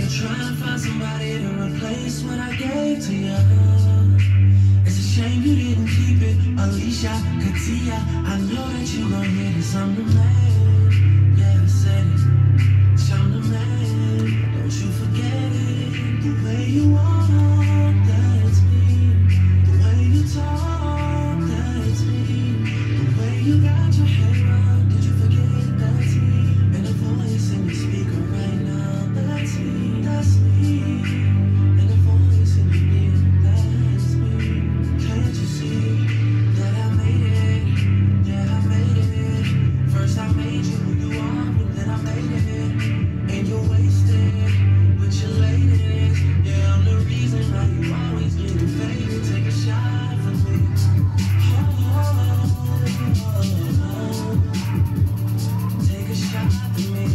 trying to find somebody to replace what I gave to you. It's a shame you didn't keep it. Alicia, Katia, I know that you gon' hear this. I'm the man. Yeah, I said it. I'm the man. Don't you forget it. The way you walk, that's me. The way you talk, that's me. The way you got your hair up, did you forget that's me? And the voice in the speaker right now, that's me, that's me. And the voice in the mirror, that's me. Can't you see that I made it? Yeah, I made it. First I made you who you are, but then I made it. And you're wasted with your ladies. Yeah, I'm the reason why you always getting faded. Take a shot for me. Take a shot for me.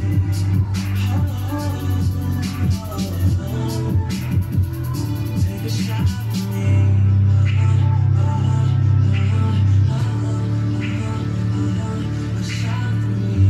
Take a shot for me. A shot for me.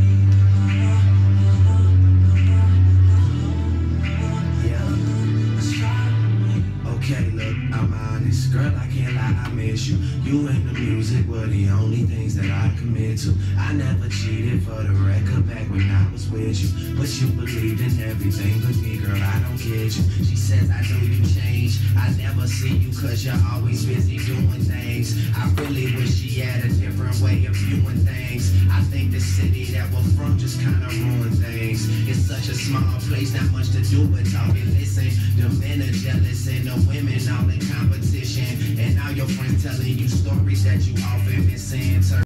Yeah, a shot for me. Okay, look, I'm honest. Girl, I can't lie, I miss you. You and the music were the only things that I commit to. I never cheated for the record back when I was with you. But you believed in everything but me, girl, I don't get you. She says I know you changed. I never see you cause you're always busy doing things. I really wish she had a different way of viewing things. I think the city that we're from just kinda ruined things. It's such a small place, not much to do but talk and listen. The men are jealous and the women all in competition. And now your friends telling you stories that you often missing.